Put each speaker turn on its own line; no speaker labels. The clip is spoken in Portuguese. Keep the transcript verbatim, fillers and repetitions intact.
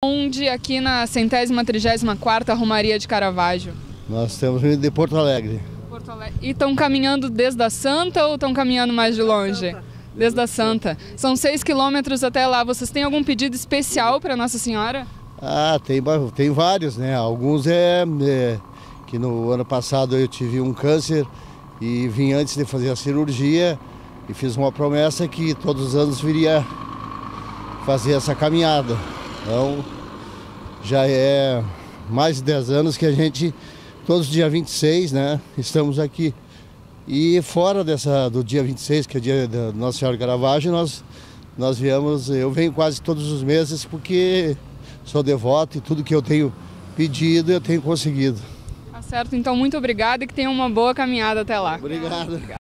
Onde aqui na centésima trigésima quarta Romaria de Caravaggio?
Nós estamos vindo de Porto Alegre.
Porto Alegre. E estão caminhando desde a Santa ou estão caminhando mais de longe? Desde a Santa. São seis quilômetros até lá. Vocês têm algum pedido especial para Nossa Senhora?
Ah, tem, tem vários, né? Alguns é, é que no ano passado eu tive um câncer e vim antes de fazer a cirurgia e fiz uma promessa que todos os anos viria fazer essa caminhada. Então, já é mais de dez anos que a gente, todos os dias vinte e seis, né, estamos aqui. E fora dessa, do dia vinte e seis, que é o dia da Nossa Senhora de Caravaggio, nós, nós viemos, eu venho quase todos os meses porque sou devoto e tudo que eu tenho pedido eu tenho conseguido.
Tá certo, então muito obrigada e que tenha uma boa caminhada até lá.
Obrigado.